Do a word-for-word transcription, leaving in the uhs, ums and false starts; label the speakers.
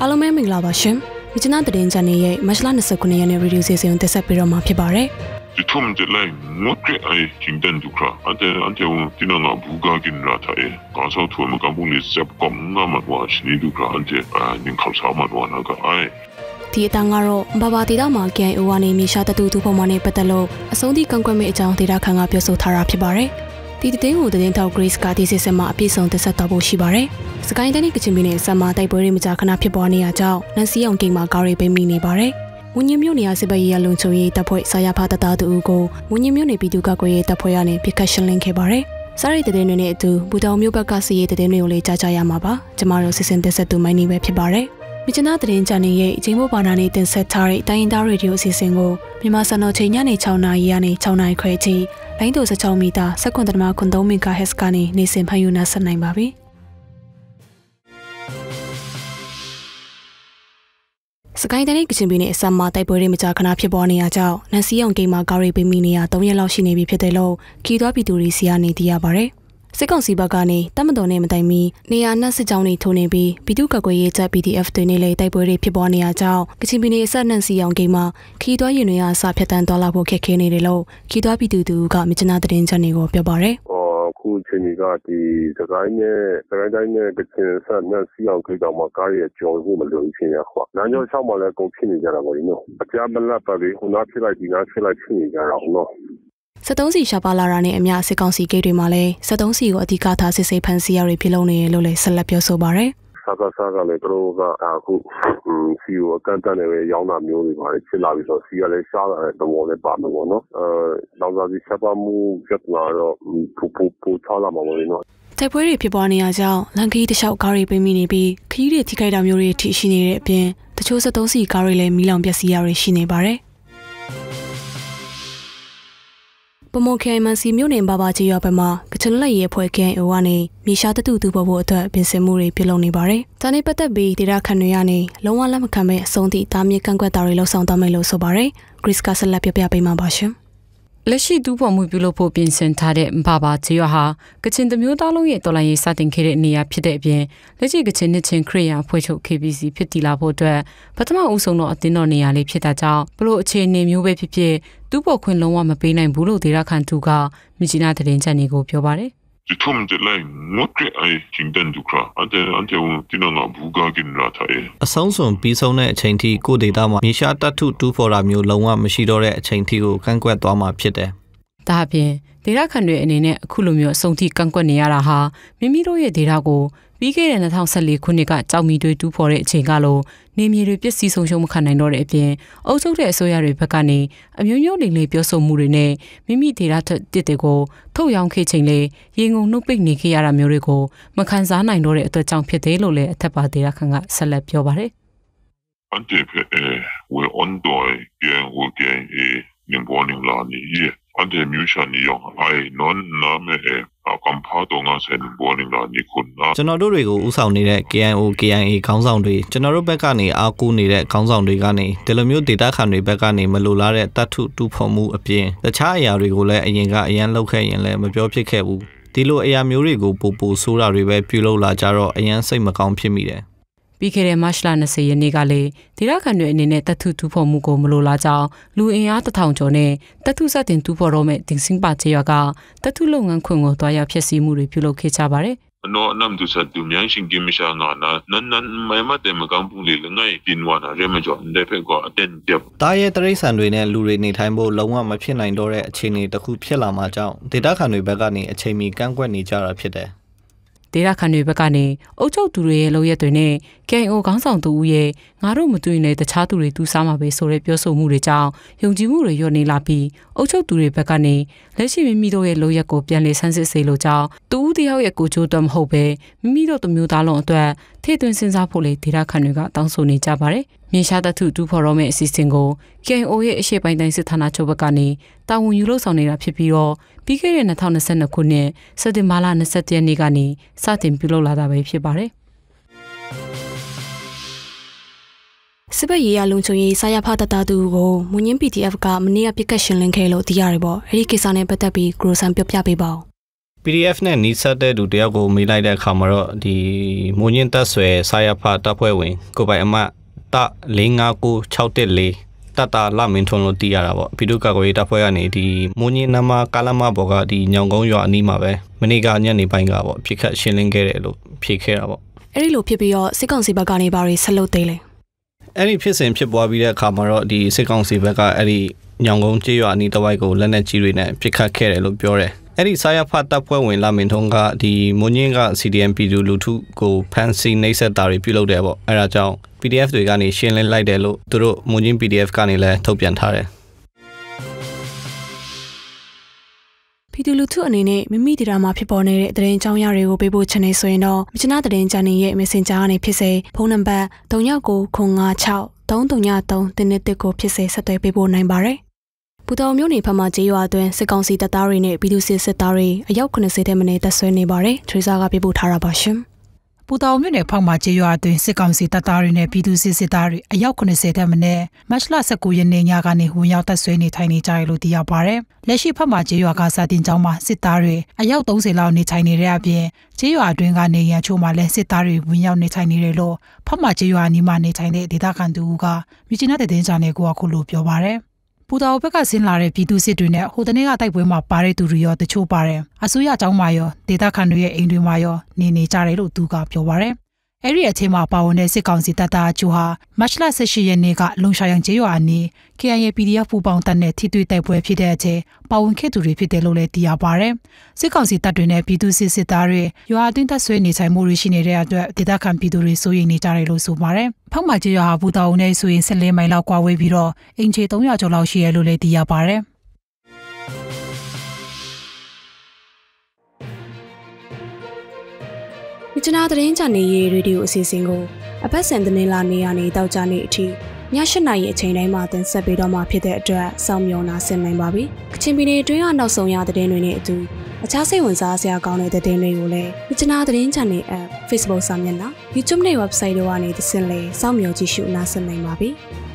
Speaker 1: အားလုံးပဲမင်္ဂလာပါရှင်။မြစ်ချနာသတင်းချန်နယ်ရဲ့မတ်လ၂၉ရက်နေ့ရေဒီယိုစီစဉ်တက်ဆက်ပြီးတော့မှာဖြစ်ပါတယ်။
Speaker 2: ဒီထုံးတဲ့လိုက်ငတ်တဲ့အိချင်းတန်ဒုခါအတဲ့အန်တေဝန်တင်နာဘူဂါကင်ရာတာအေကောင်းဆောက်ထွေမကဘူးနေစပ်ကောင်းငါမဝါရှိနေဒုခါအန်တေအနင်ခေါ်ဆောင်မတော်နာကအိုင်
Speaker 1: ဒီအတန်းကတော့ဘာဘာဒေတာမှာ K I O ကနေမြေရှာတတူတူပုံမှန်နဲ့ပတ်သက်လို့အဆုံးထိကန့်ကွက်မဲ့အကြောင်းဒေတာခန့်ကပြောဆိုထားတာဖြစ်ပါတယ်။ဒီတဲ့ကိုတဲ့ထောက် Grace ကဒီစစ်စမှာအပြည့်စုံတက်ဆက်တော့ဖို့ရှိပါတယ်။စကိုင်းတိုင်းကချင်ပြည်နယ်ဆမ်မာတိုက်ပွဲတွေမကြာခဏဖြစ်ပွားနေရကြောင်းနန်စီအောင်ကိန်းမှာကားတွေပိတ်မိနေပါတယ်။မွန်ညမြို့နယ်စစ်ဘက်ရေးရလုံခြုံရေးတပ်ဖွဲ့ဆရာဖာတတာတူကိုမွန်ညမြို့နယ်ပြည်သူ့ကာကွယ်ရေးတပ်ဖွဲ့ကနေပြစ်ခတ်ရှင်းလင်းခဲ့ပါတယ်။စားရိတ်တဲ့တွေနဲ့အတူဘူတောင်မြို့ဘက်ကစီရေးတဲ့တွေကိုလည်းကြားကြရမှာပါ။ကျမတို့စစ်စင်တက်ဆက်သူမိုင်းနေပဲဖြစ်ပါတယ်။မြစ်ချနာသတင်းချန်နယ်ရဲ့အချိန်မိုးဘာနာနဲ့တင်ဆက်ထားတဲ့တိုင်းရင်းသားရေဒီယိုအစီအစဉ်ကိုမြန်မာစံတော်ချိန်ညနေ၆နာရီကနေ၆နာရီခွဲအထိလိုင်းတူ၁၆မီတာ၁၇.၃ မီဂါဟက်ဇ်ကနေနေစဉ်ဖန်ယူနာဆက်နိုင်ပါပြီ။စကိုင်းတိုင်းကချင်ပြည်နယ်အစမ်းမှာတိုက်ပွဲတွေမကြာခဏဖြစ်ပွားနေရကြောင်းနန်စီအောင်ကိန်းမှာကားတွေပိတ်မိနေရ၃ရက်လောက်ရှိနေပြီဖြစ်တယ်လို့ခီးသွွားပြည်သူတွေစီကနေသိရပါဗျ။စစ်ကောင်စီဘက်ကနေတမတော်နဲ့မတိုင်မီနေရာနှက်စစ်ကြောင်းတွေထိုးနေပြီးပြည်သူ့ကာကွယ်ရေးတပ် P D F တွေနဲ့လည်းတိုက်ပွဲတွေဖြစ်ပွားနေရကြောင်းကချင်ပြည်နယ်အစက်နန်စီအောင်ကိန်းမှာခီးသွွားရင်တွေအစဖြတ်တန်းသွားလာဖို့ခက်ခဲနေတယ်လို့ခီးသွွားပြည်သူတို့ကမြစ်ချနာသတင်းချန်တွေကိုပြောပါရယ်
Speaker 3: ခုချိန်ကြီးကဒီစကိုင်းနဲ့စကိုင်းတိုင်းနဲ့ကချင်ဆက်နဲ့စီအောင်ခိတ်တော်မှာကားရဲ့ကြော်ဖို့မလိုဖြစ်ရခွာ။လမ်းကြောင်းလျှောက်မှလည်းကုန်ဖြစ်နေကြတာပေါ့ဒီနော်။အပြားမလတ်ပါလေခုနဖြစ်လိုက်ဒီနာဖြစ်လိုက်ဖြစ်နေကြတာနော်
Speaker 1: ။စက်သုံးစီရှာပါလာတာနဲ့အများစစ်ကောင်စီဂိတ်တွေမှာလည်းစက်သုံးစီကိုအဓိကထားစစ်ဆေးဖန်ဆီးရတွေပြုလုပ်နေရလို့လည်းဆက်လက်ပြောဆိုပါရယ်
Speaker 3: ။စားကစားကလည်းတို့ကအခုစီကိုအကန့်အသတ်နဲ့ပဲရောင်းတာမျိုးတွေပါလေဖြစ်လာပြီးဆိုစီကလည်းရှားလာတဲ့သဘောနဲ့ပါမယ်ပေါ့နော်။အဲလောင်စာစီချက်ပါမှုပြဿနာတော့ပူပူပူချလာမှာပေါ့နော်
Speaker 1: တိုက်ပွဲတွေဖြစ်ပွားနေရကြောင်းလန်ကီးတလျှောက်ကားတွေပိတ်မိနေပြီးခရီးတွေထိခိုက်တာမျိုးတွေထိရှိနေတဲ့အပြင်တချို့စက်သုံးစီကားတွေလည်းမီးလောင်ပျက်စီးရတွေရှိနေပါတယ်။ပမိုခိုင်မန်စီမြို့နယ်ဘာဘာကြီးရွာဘက်မှာကချင်လက်ရဲဖွဲ့ K I O ကနေမြေရှားတတူတူပေါ်ဖို့အတွက်ပြင်ဆင်မှုတွေပြုလုပ်နေပါတယ်။ဒါနဲ့ပတ်သက်ပြီးဒေတာခန့်တွေကနေလုံးဝလက်မခံမဲ့အဆုံးထိတားမြစ်ကန့်ကွက်တာတွေလှုံ့ဆော်သွားမယ်လို့ဆိုပါတယ်။ Grace ကဆက်လက်ပြပြပေးမှာပါရှင်
Speaker 4: ။လက်ရှိတူပေါ်မှုပြုလုပ်ဖို့ပြင်ဆင်ထားတဲ့ဘာဘာကြီးရွာဟာကချင်တမျိုးသားလုံးရဲ့တော်လှန်ရေးစတင်ခဲ့တဲ့နေရာဖြစ်တဲ့အပြင်လက်ရှိကချင်နှစ်ချင်းခရိယာဖွဲ့ချုပ် K B C ဖြစ်တည်လာဖို့အတွက်ပထမဦးဆုံးတော့အတင်းတော်နေရာလေးဖြစ်တာကြောင့်ဘလို့အခြေအနေမျိုးပဲဖြစ်ဖြစ်တူပေါ်ခွင့်လုံးဝမပေးနိုင်ဘူးလို့ဒေတာခန်သူကမြချနာသတင်းချန်တွေကိုပြောပါတယ်
Speaker 2: ဒီထုံးတဲ့လိုက်ငတ်တဲ့အိချင်းတန်ဒုခါအတဲ့အန်တေဝန်တင်နာဘူဂါကင်ရာတာအေ
Speaker 5: အဆုံးစွန်ပြီးဆုံးတဲ့အချိန်ထိကိုဒေတာမှာမြေရှားတတ်ထုတူဖော်တာမျိုးလုံးဝမရှိတော့တဲ့အချိန်ထိကိုကန့်ကွက်သွားမှာဖြစ်တယ်
Speaker 4: ။ဒါအပြင်ဒေတာခန်တွေအနေနဲ့အခုလိုမျိုးအဆုံးထိကန့်ကွက်နေရတာဟာမိမိတို့ရဲ့ဒေတာကိုပြီးခဲ့တဲ့၂၀၁၄ခုနှစ်ကကြောက်မီတွေတူးဖော်တဲ့အချိန်ကလို့နေမြေတွေပျက်စီးဆုံးရှုံးမခံနိုင်တော့တဲ့အပြင်အုပ်ချုပ်တဲ့အစိုးရတွေဘက်ကနေအမျိုးမျိုးလိမ်လည်ပြောဆိုမှုတွေနဲ့မိမိဒေတာတစ်တွေကိုထုတ်ရောင်းခဲ့ချိန်လေရေငုံနှုတ်ပိတ်နေခဲ့ရတာမျိုးတွေကိုမခံစားနိုင်တော့တဲ့အတွက်ကြောင့်ဖြစ်တယ်လို့လည်းအထက်ပါဒေတာခန်ကဆက်လက်ပြောပါတယ်
Speaker 2: ။ Ante pe we ondoi ye wo ge e nimboning la ni ye ante musha ni yong ai non na me eအကမ်ဖာတော့ငါစန်ဘောနင်းလာနီခွန်းနာ
Speaker 5: ကျွန်တော်တို့တွေကိုဥဆောင်နေတဲ့ K I O K I A ခေါင်းဆောင်တွေကျွန်တော်တို့ဘက်ကနေအားကိုးနေတဲ့ခေါင်းဆောင်တွေကနေဒီလိုမျိုးဒေတာခန်တွေဘက်ကနေမလိုလားတဲ့တတ်ထုတူဖော်မှုအပြင်တခြားအရာတွေကိုလည်းအရင်ကအရန်လောက်ခဲ့ရင်လည်းမပြောဖြစ်ခဲ့ဘူးဒီလိုအရာမျိုးတွေကိုပို့ပို့ဆိုးတာတွေပဲပြုလုပ်လာကြတော့အရန်စိတ်မကောင်းဖြစ်မိတယ်
Speaker 4: ပြီးခဲ့တဲ့မတ်လ၂၀ရက်နေ့ကလည်းဒေတာခန်တွေအနေနဲ့တတ်ထုတူဖော်မှုကိုမလိုလားကြောင်းလူအင်အားတစ်ထောင်ကျော်နဲ့တတ်ထုစတင်တူဖော်တော့မဲ့တင်စင်းပါချေရွာကတတ်ထုလုပ်ငန်းခွင်ကိုတွားရောက်ဖျက်ဆီးမှုတွေပြုလုပ်ခဲ့ကြပါတယ်
Speaker 2: ။နော်နမ်တူဆက်တူမြန်ရှင်ကင်မရှာငါနာနန်နန်မိုင်မတဲ့မကောင်ပူလေငိုင်းပြင်းဝနာရဲမကျော်တဲ့ဖက်ကအတန်ပြပ်
Speaker 5: တာရဲ့တရိတ်ဆန်တွေနဲ့လူတွေနေထိုင်ဖို့လုံးဝမဖြစ်နိုင်တော့တဲ့အခြေအနေတစ်ခုဖြစ်လာမှကြောင့်ဒေတာခန်တွေဘက်ကနေအချိန်မီကန့်ကွက်နေကြတာဖြစ်တယ်
Speaker 4: ဒေတာခန်တွေဘက်ကနေအုပ်ချုပ်သူတွေရဲ့လုပ်ရက်တွေနဲ့ K I O ခေါင်းဆောင်သူဦးရဲ့ငါတို့မတွေ့နဲ့တခြားသူတွေတူစားမှာပဲဆိုတဲ့ပြောဆိုမှုတွေကြောင့်ယုံကြည်မှုတွေညှော့နေလာပြီးအုပ်ချုပ်သူတွေဘက်ကနေလက်ရှိမိမိတို့ရဲ့လုပ်ရက်ကိုပြန်လည်ဆန်းစစ်စေလိုကြောင်းသူဦးတယောက်ရဲ့ကိုချိုးတော့မဟုတ်ပဲမိမိတို့တမျိုးသားလုံးအတွက်ထိသွင်းစဉ်းစားဖို့လေဒေတာခန်တွေကတောင်းဆိုနေကြပါတယ်။မြေရှားတထုတူဖော်တော့မယ့်အစီအစဉ်ကို K I O ရဲ့အရှေ့ပိုင်းတိုင်းစစ်ဌာနချုပ်ဘက်ကနေတာဝန်ယူလို့ဆောင်နေတာဖြစ်ပြီးတော့ပြီးခဲ့တဲ့၂၀၂၂ခုနှစ်စက်တင်ဘာလ၂၁ရက်နေ့ကနေစတင်ပြုလုပ်လာတာပဲဖြစ်ပါတယ်။
Speaker 1: စစ်ဘက်ရေးရလုံခြုံရေးဆရာဖာတတာတူကိုမွန်ညင်း P D F ကမနေ့ကပြစ်ကတ်ရှင်းလင်းခဲ့လို့သိရတယ်ပေါ့။အဲဒီကိစ္စနဲ့ပတ်သက်ပြီးဂရိုဆန်ပြောပြပေးပါဦး
Speaker 5: P D F နဲ့နီးစပ်တဲ့သူတယောက်ကိုမေးလိုက်တဲ့အခါမှာတော့ဒီမိုးညင်းသက်ဆွဲစာရဖတပ်ဖွဲ့ဝင်ကိုပိုင်အမတ်တ၄၅၉၆၁၄တတလာမင်းထွန်းလို့တည်ရတာပေါ့ပြည်သူ့ကာကွယ်ရေးတပ်ဖွဲ့ကနေဒီမိုးညင်းနမကာလမဘော်ကဒီညောင်ကုန်းရွာအနီးမှာပဲမနေ့ကညနေပိုင်းကပေါ့ဖြစ်ခတ်ရှင်းလင်းခဲ့တယ်လို့ဖြေခဲ့တာပေါ့
Speaker 1: အဲ့ဒီလိုဖြစ်ပြီးတော့စစ်ကောင်စီဘက်ကနေဘာတွေဆက်လုပ်သေးလဲ
Speaker 5: အဲ့ဒီဖြစ်စဉ်ဖြစ်ပွားပြီးတဲ့အခါမှာတော့ဒီစစ်ကောင်စီဘက်ကအဲ့ဒီညောင်ကုန်းကျေးရွာအနီးတစ်ဝိုက်ကိုလက်နက်ကြီးတွေနဲ့ပစ်ခတ်ခဲ့တယ်လို့ပြောတယ်အဲ့ဒီစာရဖတ်တပ်ဖွဲ့ဝင်လာမင်းထုံးကဒီမွန်ညင်းက C D M ပြည်သူလူထုကိုဖမ်းဆီးနှိပ်စက်တာတွေပြုလုပ်တယ်ပေါ့အဲ့ဒါကြောင့် P D F တွေကနေရှင်းလင်းလိုက်တယ်လို့သူတို့မွန်ညင်း P D F ကနေလည်းထုတ်ပြန်ထားတယ်
Speaker 1: ပြည်သူလူထုအနေနဲ့မိမိဒေတာမှာဖြစ်ပေါ်နေတဲ့သတင်းအကြောင်းအရာတွေကိုပေးပို့ချင်နေဆိုရင်တော့မြချနာသတင်းချန်နယ်ရဲ့ Messenger ကနေဖြစ်စေဖုန်းနံပါတ်၃၉၉ခု၅၆၃၃၃တင်းတစ်ကိုဖြစ်စေဆက်သွယ်ပေးပို့နိုင်ပါတယ်ပူတော်မျိုးနေဖက်မှာကြေးရွာအတွင်းစစ်ကောင်စီတပ်သားတွေနဲ့ပြည်သူစစ်စစ်သားတွေအယောက်၇၀တဲ့မနေ့တပ်ဆွဲနေပါတယ်ထရီစာကပေးပို့ထားတာပါရှင်
Speaker 6: ပူတော်မျိုးနေဖက်မှာကြေးရွာအတွင်းစစ်ကောင်စီတပ်သားတွေနဲ့ပြည်သူစစ်စစ်သားတွေအယောက်၇၀တဲ့မနေ့မတ်လ၁၉ရက်နေ့ညကနေဝင်ရောက်တပ်ဆွဲနေထိုင်နေကြရလို့သိရပါတယ်လက်ရှိဖက်မှာကြေးရွာကစာတင်ကျောင်းမှာစစ်သားတွေအယောက်၃၀လောက်နေထိုင်နေတဲ့အပြင်ကြေးရွာအတွင်းကနေရန်ချို့မှာလည်းစစ်သားတွေဝင်ရောက်နေထိုင်နေတယ်လို့ဖက်မှာကြေးရွာအနီးမှာနေထိုင်တဲ့ဒေသခံတူကမြချနာတဲ့တင်ချာနယ်ကိုအခုလိုပြောပါတယ်ပူတော်ဘက်ကဆင်းလာတဲ့ပြည်သူစစ်တွေနဲ့ဟိုတနေ့ကတိုက်ပွဲမှာပါတဲ့သူတွေရောတချို့ပါတယ်အစိုးရအကြောင်းမှာရောဒေသခံတွေရဲ့အိမ်တွေမှာရောနေနေကြတယ်လို့သူကပြောပါတယ်အဲ့ဒီအချိန်မှာပါဝင်တဲ့စစ်ကောင်စီတပ်သားအချို့ဟာမတ်လ၁၈ရက်နေ့ကလုံရှာရန်ကျေးရွာအနီး K I A P D F ပူပေါင်းတပ်နဲ့ထိတွေ့တိုက်ပွဲဖြစ်တဲ့အချိန်ပါဝင်ခဲ့သူတွေဖြစ်တယ်လို့လည်းသိရပါတယ်စစ်ကောင်စီတပ်တွေနဲ့ပြည်သူစစ်စစ်သားတွေရွာအတွင်းတပ်ဆွဲနေထိုင်မှုတွေရှိနေတဲ့အတွက်ဒေသခံပြည်သူတွေစိုးရိမ်နေကြတယ်လို့ဆိုပါတယ်ဖောက်မှကျေးရွာဟာဘူတာအုံနဲ့ဆိုရင်၁၄မိုင်လောက်ကွာဝေးပြီးတော့အင်ချေ၃ရာကျော်လောက်ရှိရလို့လည်းသိရပါတယ်
Speaker 1: မြချနာသတင်းချန်နယ်ရဲ့ရေဒီယိုအစီအစဉ်ကိုအပတ်စဉ်သတင်းလာနေရနေတောက်ကြနေအထိည၈နာရီအချိန်တိုင်းမှာတင်ဆက်ပေးတော့မှာဖြစ်တဲ့အတွက်စောင့်မျှော်နာဆင်နိုင်ပါပြီ။ကချင်ပြည်နယ်အတွင်းကနောက်ဆုံးရသတင်းတွေနဲ့အတူအခြားစိတ်ဝင်စားစရာကောင်းတဲ့သတင်းတွေကိုလည်းမြချနာသတင်းချန်နယ် app Facebook စာမျက်နှာ YouTube နဲ့ website တို့ကနေသင်လေစောင့်မျှော်ကြည့်ရှုနားဆင်နိုင်ပါပြီ။